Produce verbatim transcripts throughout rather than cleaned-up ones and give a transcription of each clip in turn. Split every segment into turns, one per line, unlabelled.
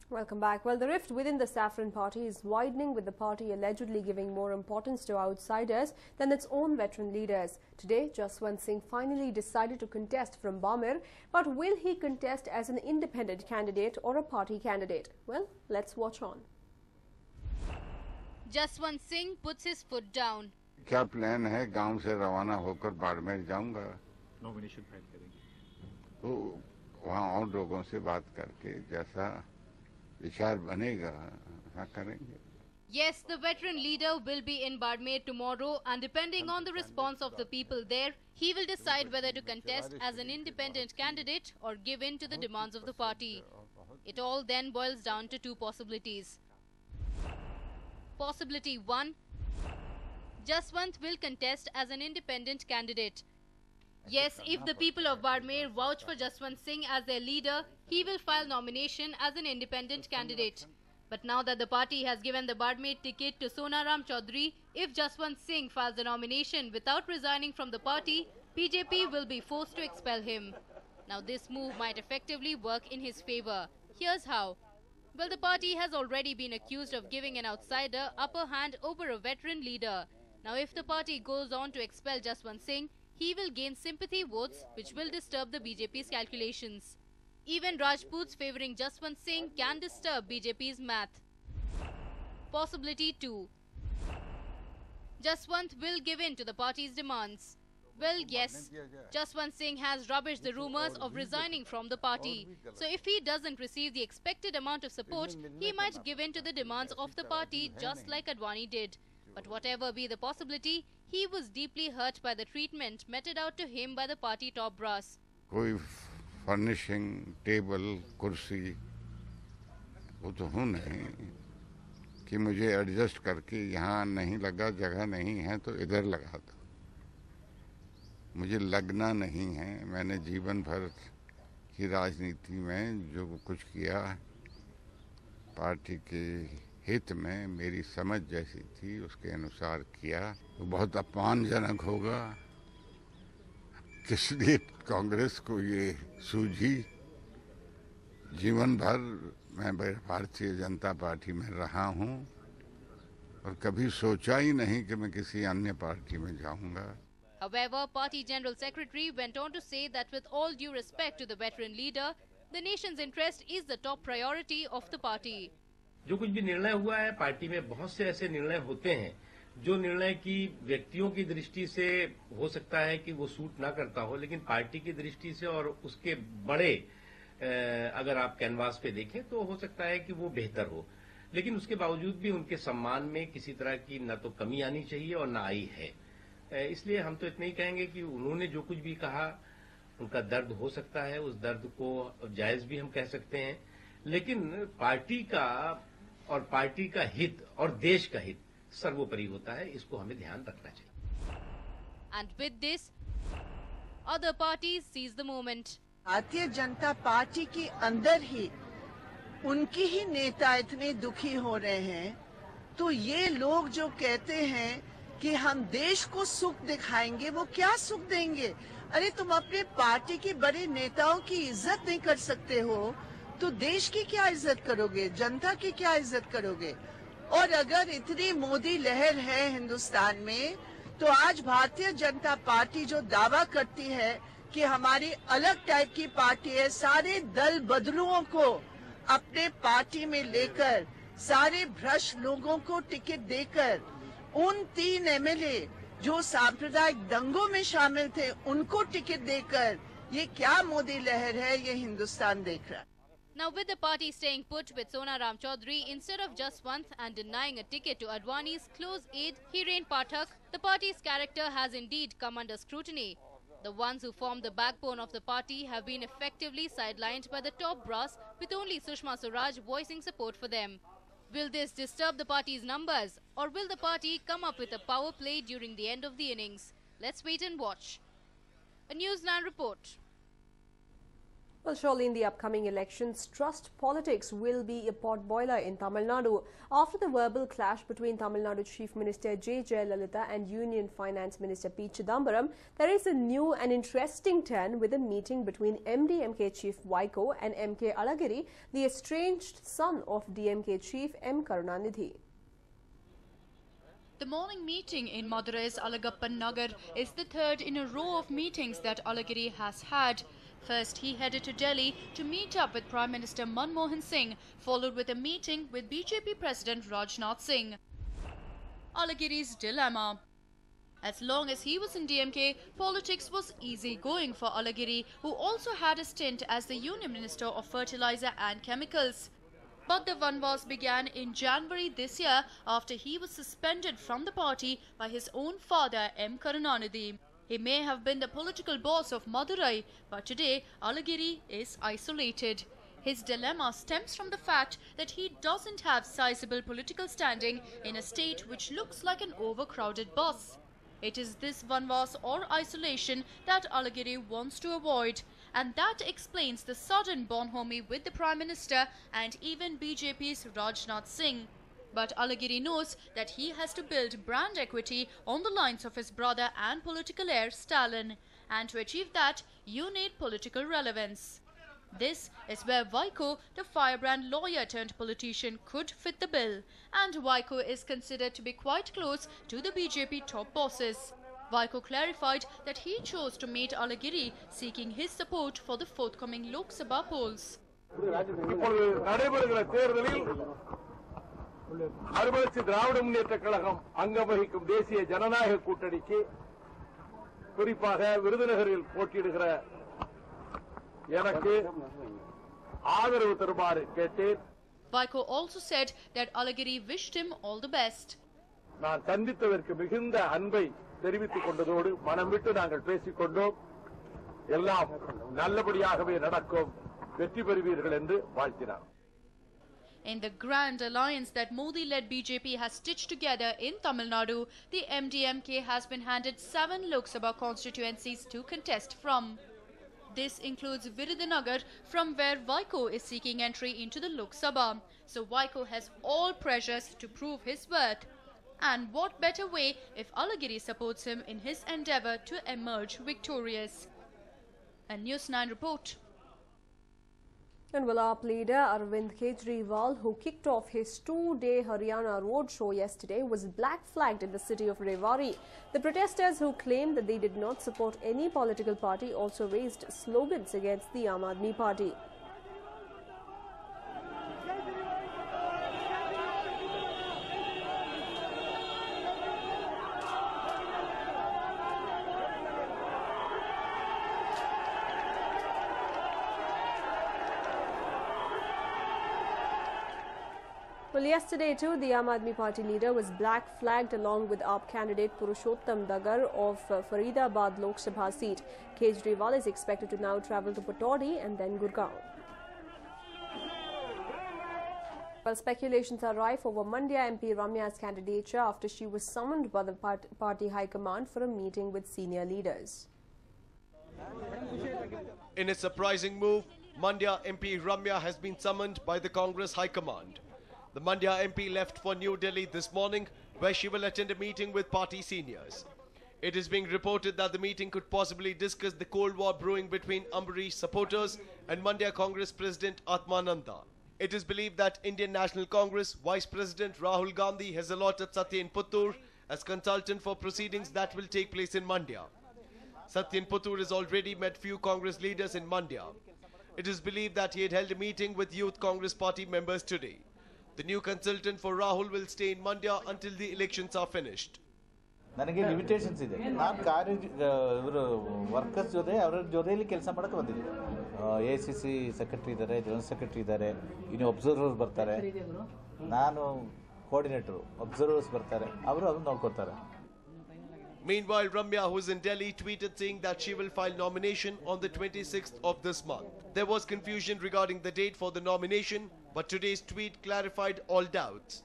Welcome back. Well, the rift within the Saffron Party is widening, with the party allegedly giving more importance to outsiders than its own veteran leaders. Today, Jaswant Singh finally decided to contest from Barmer, but will he contest as an independent candidate or a party candidate? Well, let's watch on.
Jaswant Singh puts his foot down.
क्या plan है? गांव से रवाना होकर बाड़मेर जाऊंगा,
nomination file करेंगे,
तो वहाँ और लोगों से बात करके जैसा विचार बनेगा हाँ करेंगे.
Yes, the veteran leader will be in Barmer tomorrow, and depending on the response of the people there, he will decide whether to contest as an independent candidate or give in to the demands of the party. It all then boils down to two possibilities. Possibility one, Jaswant will contest as an independent candidate. Yes, if the people of Barmer vouch for Jaswant Singh as their leader, he will file nomination as an independent candidate. But now that the party has given the Barmer ticket to Sonaram Chaudhary, if Jaswant Singh files the nomination without resigning from the party, B J P will be forced to expel him. Now this move might effectively work in his favour. Here's how. Well, the party has already been accused of giving an outsider upper hand over a veteran leader. Now if the party goes on to expel Jaswant Singh, he will gain sympathy votes, which will disturb the B J P's calculations. Even Rajputs favouring Jaswant Singh can disturb B J P's math. Possibility two. Jaswant will give in to the party's demands. Well, yes, Jaswant Singh has rubbished the rumours of resigning from the party. So if he doesn't receive the expected amount of support, he might give in to the demands of the party just like Advani did. But whatever be the possibility, he was deeply hurt by the treatment meted out to him by the party top brass.
कोई furnishing, table, कुर्सी वो तो हूँ नहीं कि मुझे adjust करके यहाँ नहीं लगा, जगह नहीं है तो इधर लगा दो. मुझे लगना नहीं है. मैंने जीवन भर की राजनीति में जो कुछ किया, पार्टी के हित में मेरी समझ जैसी थी उसके अनुसार किया. तो बहुत अपमानजनक होगा. किस लिए कांग्रेस को ये सूझी? जीवन भर मैं भारतीय जनता पार्टी में रहा हूं और कभी सोचा ही नहीं कि मैं किसी अन्य पार्टी में जाऊंगा.
However, Party General Secretary went on to say that with all due respect to the veteran leader, the nation's interest is the top priority of the party.
जो कुछ भी निर्णय हुआ है पार्टी में, बहुत से ऐसे निर्णय होते हैं जो निर्णय की व्यक्तियों की दृष्टि से हो सकता है कि वो सूट ना करता हो, लेकिन पार्टी की दृष्टि से और उसके बड़े अगर आप कैनवास पे देखें तो हो सकता है कि वो बेहतर हो. लेकिन उसके बावजूद भी उनके सम्मान में किसी तरह की न तो कमी आनी चाहिए और न आई है. इसलिए हम तो इतना ही कहेंगे कि उन्होंने जो कुछ भी कहा, उनका दर्द हो सकता है, उस दर्द को जायज भी हम कह सकते हैं, लेकिन पार्टी का और पार्टी का हित और देश का हित सर्वोपरि होता है. इसको हमें ध्यान रखना चाहिए.
And with this, other parties seize the moment.
Bharatiya Janata party के अंदर ही उनकी ही नेता इतने दुखी हो रहे हैं, तो ये लोग जो कहते हैं कि हम देश को सुख दिखाएंगे, वो क्या सुख देंगे? अरे तुम अपने पार्टी के बड़े नेताओं की इज्जत नहीं कर सकते हो तो देश की क्या इज्जत करोगे? जनता की क्या इज्जत करोगे? और अगर इतनी मोदी लहर है हिंदुस्तान में, तो आज भारतीय जनता पार्टी जो दावा करती है कि हमारी अलग टाइप की पार्टी है, सारे दल बदलुओं को अपने पार्टी में लेकर, सारे भ्रष्ट लोगों को टिकट देकर, उन तीन एमएलए जो सांप्रदायिक दंगों में शामिल थे उनको टिकट देकर, ये क्या मोदी लहर है? ये हिंदुस्तान देख रहा है.
Now, with the party staying put with Sonaram Chaudhary instead of Jaswant and denying a ticket to Advani's close aide Hiren Pathak, the party's character has indeed come under scrutiny. The ones who form the backbone of the party have been effectively sidelined by the top brass, with only Sushma Swaraj voicing support for them. Will this disturb the party's numbers, or will the party come up with a power play during the end of the innings? Let's wait and watch. A Newsline report.
Well, surely in the upcoming elections, trust politics will be a potboiler in Tamil Nadu. After the verbal clash between Tamil Nadu Chief Minister J. Jayalalitha and Union Finance Minister P. Chidambaram, there is a new and interesting turn with a meeting between M D M K Chief Vaiko and M K Alagiri, the estranged son of D M K Chief M. Karunanidhi.
The morning meeting in Madurai's Alagappan Nagar is the third in a row of meetings that Alagiri has had. First, he headed to Delhi to meet up with Prime Minister Manmohan Singh, followed with a meeting with B J P President Rajnath Singh. Alagiri's dilemma. As long as he was in D M K, politics was easy going for Alagiri, who also had a stint as the Union Minister of Fertilizer and Chemicals. But the vanvas began in January this year after he was suspended from the party by his own father M. Karunanidhi. He may have been the political boss of Madurai, but today Alagiri is isolated. His dilemma stems from the fact that he doesn't have sizable political standing in a state which looks like an overcrowded bus. It is this vanvas or isolation that Alagiri wants to avoid, and that explains the sudden bonhomie with the Prime Minister and even B J P's Rajnath Singh. But Alagiri knows that he has to build brand equity on the lines of his brother and political heir Stalin, and to achieve that, you need political relevance. This is where Vaiko, the firebrand lawyer turned politician, could fit the bill, and Vaiko is considered to be quite close to the B J P top bosses. Vaiko clarified that he chose to meet Alagiri, seeking his support for the forthcoming Lok Sabha polls.
மறுமலர்ச்சி திராவிட முன்னேற்ற கழகம் அங்கம் வகிக்கும் தேசிய ஜனநாயக கூட்டணிக்கு குறிப்பாக விருதுநகரில் போட்டியிடுகிற எனக்கு ஆதரவு தருமாறு கேட்டேன்.
Vaiko also said that Alagiri wished him all the best.
நான் சந்தித்ததற்கு மிகுந்த அன்பை தெரிவித்துக் கொண்டதோடு மனம் விட்டு நாங்கள் பேசிக் கொண்டோம். எல்லாம் நல்லபடியாகவே நடக்கும், வெற்றி பெறுவீர்கள் என்று வாழ்த்தினார்.
In the grand alliance that Modi-led B J P has stitched together in Tamil Nadu, the M D M K has been handed seven Lok Sabha constituencies to contest from. This includes Virudhunagar, from where Vaiko is seeking entry into the Lok Sabha. So Vaiko has all pressures to prove his worth. And what better way if Alagiri supports him in his endeavour to emerge victorious. A News nine report.
And well, our leader Arvind Kejriwal, who kicked off his two-day Haryana roadshow yesterday, was black-flagged in the city of Rewari. The protesters, who claimed that they did not support any political party, also raised slogans against the Aam Aadmi Party. Well, yesterday too, the Aam Aadmi Party leader was black-flagged along with A A P candidate Purushottam Dagar of uh, Faridabad Lok Sabha seat. Kejriwal is expected to now travel to Pataudi and then Gurgaon. Well, speculations are rife over Mandya M P Ramya's candidature after she was summoned by the part party high command for a meeting with senior leaders.
In a surprising move, Mandya M P Ramya has been summoned by the Congress high command. The Mandya M P left for New Delhi this morning, where she will attend a meeting with party seniors. It is being reported that the meeting could possibly discuss the Cold War brewing between Ambarish supporters and Mandya Congress President Atmananda. It is believed that Indian National Congress Vice President Rahul Gandhi has allotted Satyen Puttur as consultant for proceedings that will take place in Mandya. Satyen Puttur has already met few Congress leaders in Mandya. It is believed that he had held a meeting with Youth Congress Party members today. The new consultant for Rahul will stay in Mandya until the elections are finished.
ನನಗೆ limitations ಇದೆ. ನಾನು ಕಾರ್ಯ ಇವರು workers ಜೊತೆ ಅವರ ಜೊತೆಯಲ್ಲಿ ಕೆಲಸ ಮಾಡಕ್ಕೆ ಬಂದಿದ್ದೀನಿ. ಎ ಸಿ ಸಿ ಸೆಕ್ರೆಟರಿ ಇದ್ದಾರೆ, ಜನರಲ್ ಸೆಕ್ರೆಟರಿ ಇದ್ದಾರೆ, ಇನ್ನು ಅಬ್ಸರ್ವರ್ಸ್ ಬರ್ತಾರೆ, ನಾನು ಕೋಆರ್ಡಿನೇಟರು, ಅಬ್ಸರ್ವರ್ಸ್ ಬರ್ತಾರೆ, ಅವರು ಅದನ್ನು ನೋಡ್ಕೊತಾರೆ.
Meanwhile, Ramya, who is in Delhi, tweeted saying that she will file nomination on the twenty-sixth of this month. There was confusion regarding the date for the nomination, but today's tweet clarified all doubts.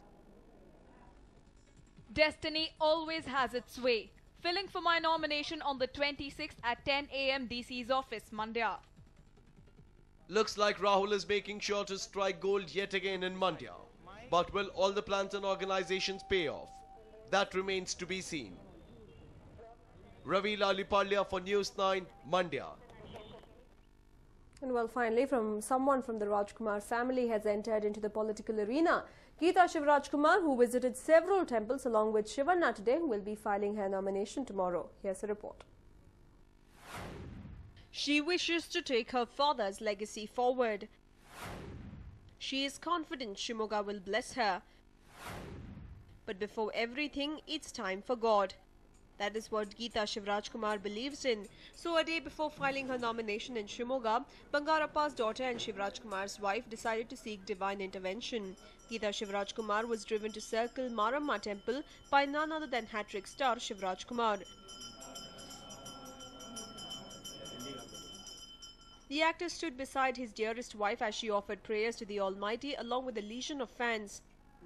Destiny always has its way. Filling for my nomination on the twenty-sixth at ten A M D C's office, Mandya.
Looks like Rahul is making sure to strike gold yet again in Mandya. But will all the plans and organizations pay off? That remains to be seen. Ravi Lalipalya for News nine, Mandya.
And well, finally, from someone from the Rajkumar family has entered into the political arena. Geeta Shivrajkumar, who visited several temples along with Shivanna today, will be filing her nomination tomorrow. Here's a report.
She wishes to take her father's legacy forward. She is confident Shimoga will bless her. But before everything, it's time for God. That is what Geeta Shivrajkumar believes in. So a day before filing her nomination in Shimoga, Bangarappa's daughter and Shivrajkumar's wife decided to seek divine intervention. Geeta Shivrajkumar was driven to Circle Maramma temple by none other than hat-trick star Shivrajkumar. The actor stood beside his dearest wife as she offered prayers to the Almighty along with a legion of fans.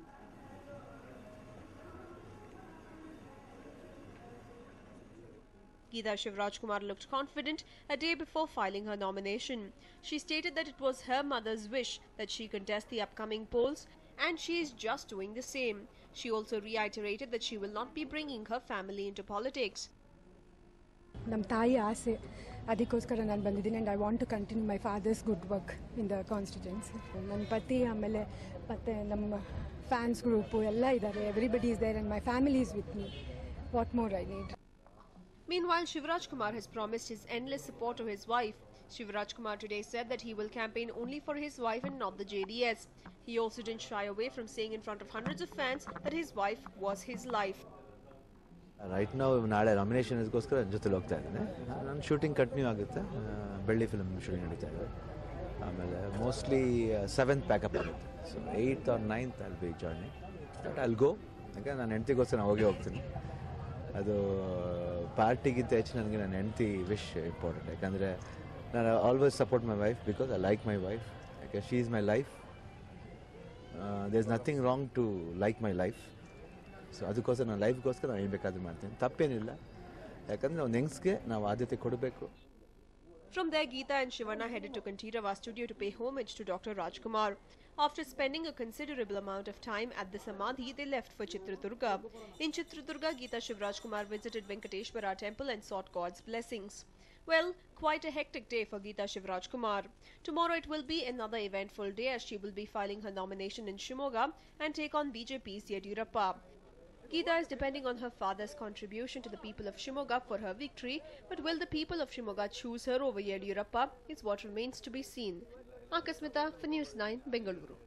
Geeta Shivrajkumar looked confident a day before filing her nomination. She stated that it was her mother's wish that she contest the upcoming polls, and she is just doing the same. She also reiterated that she will not be bringing her family into politics.
ನಮ್ಮ ತಾಯಿ ಆಸೆ ಅದಕ್ಕೋಸ್ಕರ ನಾನು ಬಂದಿದ್ದೀನಿ and I want to continue my father's good work in the constituency. ನನ್ನ ಪತಿ ಆಮೇಲೆ ಮತ್ತೆ ನಮ್ಮ fans group ಎಲ್ಲ ಇದ್ದಾರೆ. Everybody is there and my family is with me. What more I need?
Meanwhile, Shivrajkumar has promised his endless support to his wife. Shivrajkumar today said that he will campaign only for his wife and not the J D S. He also didn't shy away from saying in front of hundreds of fans that his wife was his life.
Right now, ನಾಳೆ ನಾಮಿನೇಷನ್ಸ್ಗೋಸ್ಕರ ಜೊತೆಲಿ ಹೋಗ್ತಾ ಇದ್ದೇನೆ. ನನ್ನ shooting continue ಆಗುತ್ತೆ. ಬೆಳ್ಳಿ film shooting ನಡೀತಾ ಇದೆ. ಆಮೇಲೆ ಮೋಸ್ಟ್ಲಿ ಸೆವೆಂತ್ ಪ್ಯಾಕಪ್ ಆಗುತ್ತೆ. So eighth or ninth I'll be joining. But I'll go. ಯಾಕಂದ್ರೆ ನಾನು ಹೆಂಡ್ತಿಗೋಸ್ಕರ ನಾನು ಹೋಗಿ ಹೋಗ್ತೀನಿ. ಅದು ಪಾರ್ಟಿಗಿಂತ ಹೆಚ್ಚು ನನಗೆ ನನ್ನ ಹೆಂಡ್ತಿ ವಿಶ್ ಇಂಪಾರ್ಟೆಂಟ್. ಯಾಕಂದರೆ ನಾನು always support my wife because I like my wife. ಯಾಕೆ she is my life. There is nothing wrong to like my life. So ಅದಕ್ಕೋಸ್ಕರ ನಾನು ಲೈಫ್ಗೋಸ್ಕರ ನಾನು ಏನು ಬೇಕಾದರೂ ಮಾಡ್ತೀನಿ. ತಪ್ಪೇನಿಲ್ಲ. ಯಾಕಂದರೆ ನಾವು ನೆಂಗ್ಸ್ಗೆ ನಾವು ಆದ್ಯತೆ ಕೊಡಬೇಕು.
From there, Geeta and Shivanna headed to Kantirava studio to pay homage to Doctor Rajkumar. After spending a considerable amount of time at the Samadhi, they left for Chitradurga. In Chitradurga, Geeta Shivrajkumar visited Venkateshwara temple and sought God's blessings. Well, quite a hectic day for Geeta Shivrajkumar. Tomorrow it will be another eventful day as she will be filing her nomination in Shimoga and take on B J P's Yediyurappa. Geeta is depending on her father's contribution to the people of Shimoga for her victory, but will the people of Shimoga choose her over Yediyurappa is what remains to be seen. Akasmita for News nine, Bengaluru.